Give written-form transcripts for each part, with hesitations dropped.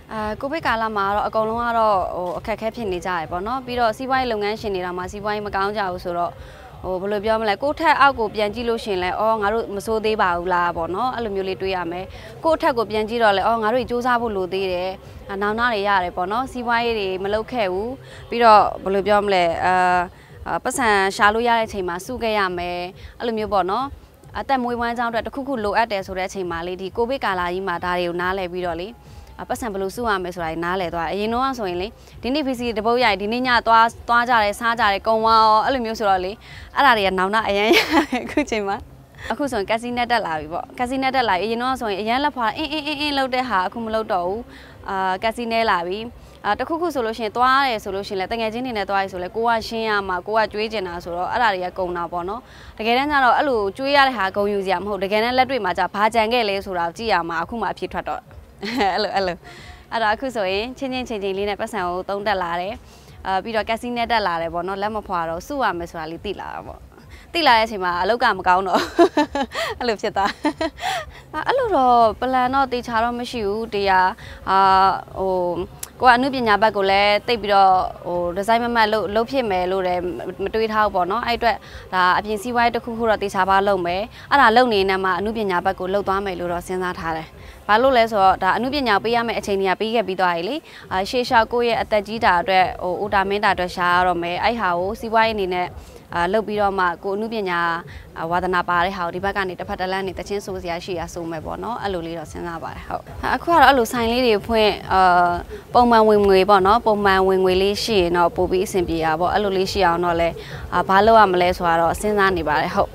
ကိုဗစ်ကာလမှာတော့အကုန်လုံးကတော့အခက်အခဲဖြစ်နေကြရပေါ့နော်ပြီးတော့စီးပွားရေးလုပ်ငန်းရှင်တွေတောင်မှစီးပွားရေးမကောင်းကြဘူးဆိုတော့ဘယ်လိုပြောမလဲကိုထက်အောက်ကိုပြန်ကြည့်လို့ရှင်လဲငါတို့မစိုးသေးပါဘူးလားပေါ့နော်အဲ့လိုမျိုးလေးတွေးရမယ်ကိုထက်ကိုပြန်ကြည့်တော့လဲငါတို့စူးစမ်းဖို့လိုသေးတယ်နောင်နာတွေရတယ်ပေါ့နော်စီးပွားရေးတွေမလုပ်ခဲ့ဘူးပြီးတော့ဘယ်လိုပြောမလဲပတ်စံရှာလို့ရတဲ့အချိန်မှာစုခဲ့ရမယ်အဲ့လိုမျိုးပေါ့နော်အသက်မွေးဝမ်းကြောင်းအတွက်တစ်ခုခုလိုအပ်တယ်ဆိုတဲ့အချိန်မှာလေဒီကိုဗစ်ကာလကြီးမှာဒါတွေကိုနားလည်ပြီးတော့လေပတ်စံဘယ်လိုစုရမယ်ဆိုတာနားလည်သွားအရင်တော့ဆိုရင်လေဒီနေ့ PC တပုတ်ရိုက်ဒီနေ့ညသွားကြတယ်စားကြတယ်ကုံဝါရောအဲ့လိုမျိုးဆိုတော့လေအဲ့ဒါတွေကနောင်နာအရန်အခုချိန်မှာအခုဆိုရင်ကက်စီနက်တက်လာပြီပေါ့ကက်စီနက်တက်လာပြီအရင်တော့ဆိုရင်အရန်လက်ဖွာအင်းလောက်တဲ့ဟာအခုမလောက်တော့ဘူးကက်စီနဲလာပြီတခုခုဆိုလို့ရှိရင်သွားရတယ်ဆိုလို့ရှိရင်လည်းတငယ်ချင်းတွေနဲ့သွားရဆိုလဲကိုကရှင်းရမှာကိုကကြွေးကျင်တာဆိုတော့အဲ့ဒါတွေကကုန်တာပေါ့နော်တကယ်တမ်းကျတော့အဲ့လိုကြွေးရတဲ့ဟာဂုံယူစရာမဟုတ်တကယ်တမ်းလက်တွေ့မှာじゃဘာကြံခဲ့လဲဆိုတာကြည့်ရမှာအခုမှအဖြစ်ထွက်တော့အဲ့တော့အခုဆိုရင်ချင်းလေးနဲ့ပတ်စံကိုသုံးတက်လာတယ်ပြီးတော့ကက်စီနဲ့တက်လာတယ်ပေါ့နော်လက်မဖွာတော့စုရမယ်ဆိုတာလေးသိလာတာပေါ့သိလာတဲ့အချိန်မှာအလောက်ကမကောင်းတော့အဲ့လိုဖြစ်သွားအဲ့လိုတော့ပလန်တော့တေချာတော့မရှိဘူးတရားကိုကအနုပညာဘက်ကိုလည်းတိတ်ပြီးတော့ဒီဇိုင်းမတ်လုပ်ဖြစ်မယ်လို့လည်းမတွေးထားဘူးပေါ့နော်အဲ့အတွက်ဒါအပြင်စီးပွားရေးတစ်ခုခုတော့တေချာပါလုပ်မယ်အဲ့ဒါလုပ်နေနေမှာအနုပညာဘက်ကိုလုပ်သွားမယ်လို့တော့စဉ်းစားထားတယ်ဘာလို့လဲဆိုတော့ဒါအနုပညာပေးရမယ့်အချိန်ကြီးပေးခဲ့ပြီးသွားပြီလေရှေ့လျှောက်ကိုရဲ့အသက်ကြီးတာအတွက်အိုတာမင်းတာအတွက်ရှားရတော့မယ်အဲ့ဟာကိုစီးပွားရေးအနေနဲ့လုပ်ပြီးတော့မှကိုအနုပညာဝါသနာပါတဲ့ဟာကိုဒီဘက်ကနေတစ်ဖက်တစ်လမ်းနေတချင်းဆိုစရာရှိရဆိုမယ်ပေါ့နော်အဲ့လိုလေးတော့စဉ်းစားပါတယ်ဟုတ်အခုကတော့အဲ့လိုဆိုင်လေးတွေဖွင့်ပုံမှန်ဝင်ငွေပေါ့နော်ပုံမှန်ဝင်ငွေလေးရှိရင်တော့ပို့ပြီးအဆင်ပြေတာပေါ့အဲ့လိုလေးရှိအောင်တော့လဲဘာလုပ်ရမလဲဆိုတော့စဉ်းစားနေပါတယ်ဟုတ်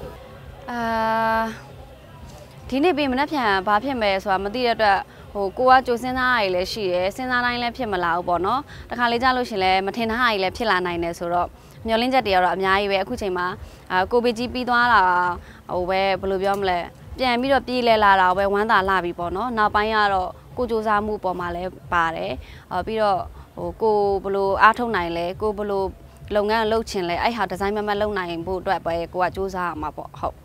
ဒီနေ့ပြင်မနှက်ဖြန်ဘာဖြစ်မယ်ဆိုတာမသိတဲ့အတွက်ကိုကကြိုစဉ်းစားရည်လည်းရှိတယ်စဉ်းစားတိုင်းလည်းဖြစ်မလာဘူးပေါ့နော်တခါလေးကြလို့ရှင်လည်းမထင်တာရည်လည်းဖြစ်လာနိုင်တယ်ဆိုတော့မျောလင်းချက်တွေကတော့အများကြီးပဲအခုချိန်မှာကိုဗစ်ကြီးပြီးသွားတာပဲဘယ်လိုပြောမလဲပြန်ပြီးတော့ပြေးလဲလာတာပဲဝမ်းသာလာပြီပေါ့နော်နောက်ပိုင်းကတော့ကိုစူးစမ်းမှုပေါ်မှာလည်းပါတယ်ပြီးတော့ကိုဘယ်လိုအားထုတ်နိုင်လဲကိုဘယ်လိုလုပ်ငန်းလုပ်ချင်လဲအဲ့ဟာဒီဇိုင်းမတ်လုပ်နိုင်ဖို့အတွက်ပဲကိုကစူးစမ်းရမှာပေါ့ဟုတ်